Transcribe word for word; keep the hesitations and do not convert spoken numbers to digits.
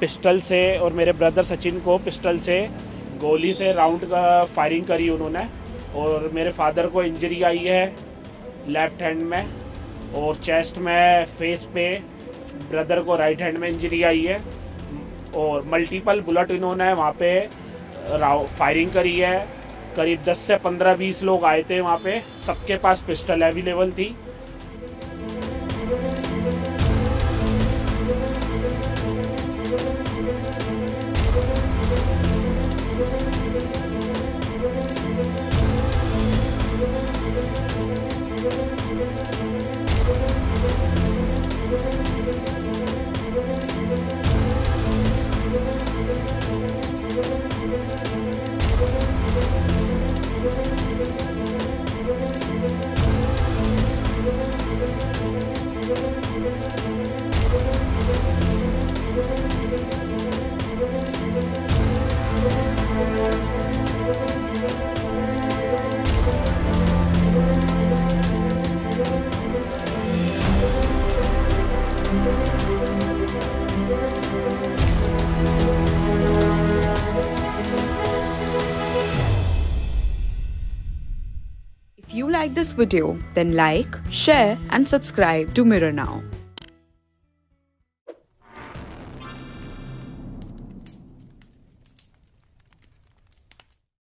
Pistol से और मेरे ब्रदर सचिन को पिस्टल से गोली से राउंड का फायरिंग करी उन्होंने। और मेरे फादर को इंजरी आई है लेफ़्ट हैंड में और चेस्ट में, फेस पे। ब्रदर को राइट हैंड में इंजरी आई है और मल्टीपल बुलेट इन्होंने वहाँ पे फायरिंग करी है। करीब दस से पंद्रह बीस लोग आए थे वहाँ पे, सबके पास पिस्टल अवेलेबल थी। If you like this video, then like, share and subscribe to Mirror Now.